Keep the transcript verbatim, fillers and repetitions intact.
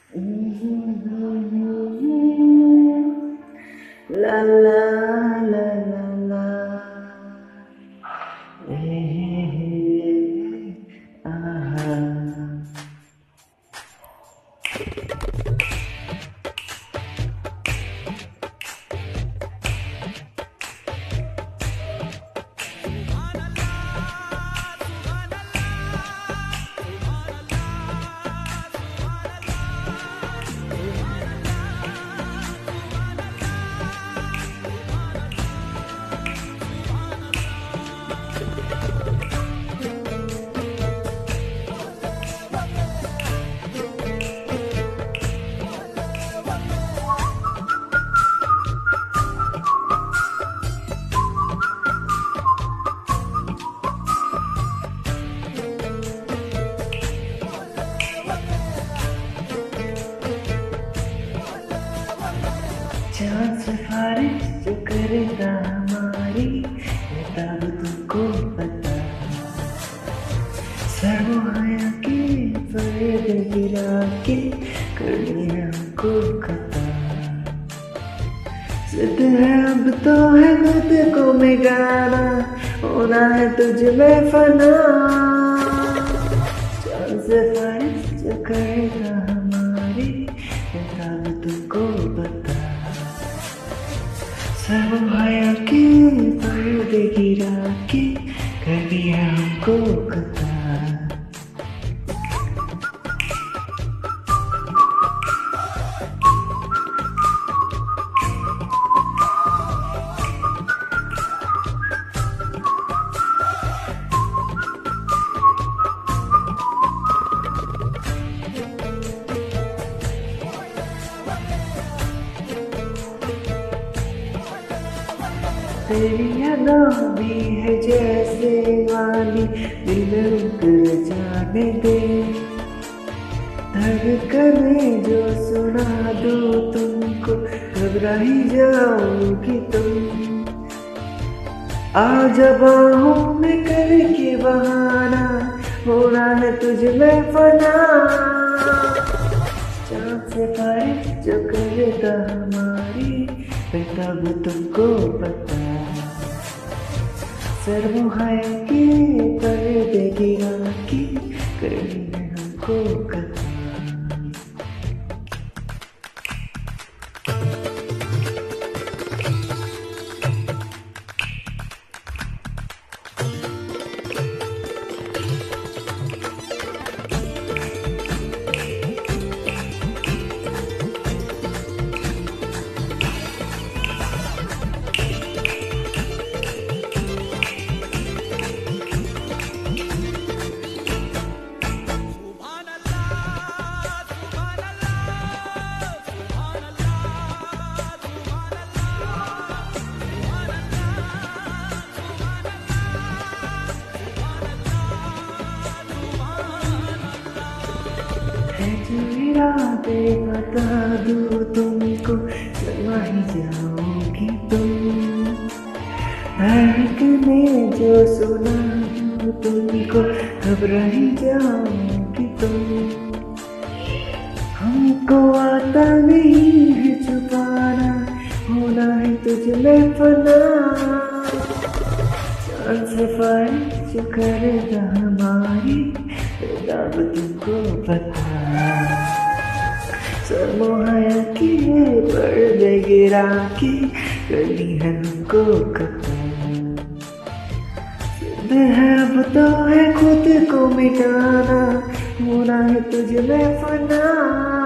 La la la la la. Eh, ah. चांद सिफारिश जो करेगा हमारी, ये तब तुमको पता। सरमाया के पर्दे गिरा के कर लिया हमको खता। जिद है अब तो है खुद को मिटाना, होना है तुझ में फना। चांद सिफारिश जो करेगा हमारी, ये तब तुमको पता। सरमाया के पर्दे गिरा के कर दिया हमको खता। तेरी यादों भी है जैसे वाली, दिल उतर जाने दे। धड़कने जो सुना दो तुमको, घबरा ही जाओगी तुम। आज बाहों में करके बहाना, होना है तुझ में फना। चांद सिफारिश जो करेगा हमारी, तब तुमको पता। सरमाया के पर्दे गिरा के कर लिया हमको खता। इरादे बता दूँ तुमको, शर्मा ही जाओगी तुम। धड़कने जो सुना दूँ तुमको, घबरा ही जाओगी तुम। हमको आता नहीं है छुपाना, होना है तुझ में फना। चांद सिफारिश जो करेगा हमारी, तब तुमको पता। सरमाया के पर्दे गिरा के कर ली है हमको खता। जिद है अब तो है खुद को मिटाना, होना है तुझ में फना।